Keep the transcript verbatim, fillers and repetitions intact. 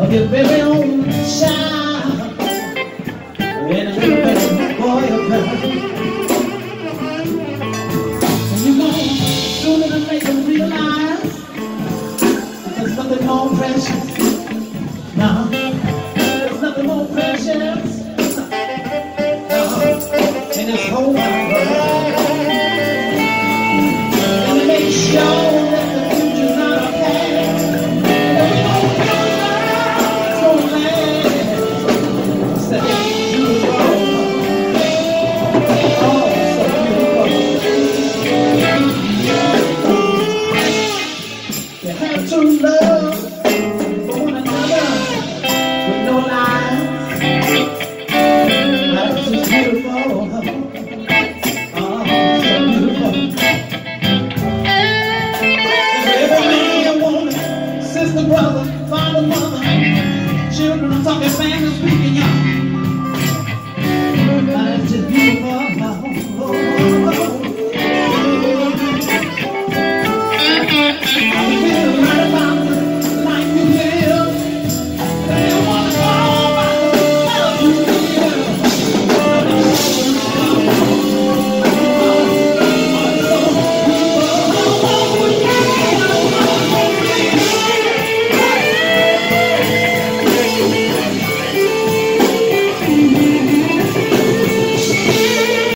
of your very own child, and a little baby boy or girl. And you know, sooner to make them realize there's nothing more precious. No, there's nothing more precious. No, in this whole wide world. And to make sure that the future's not a past. To love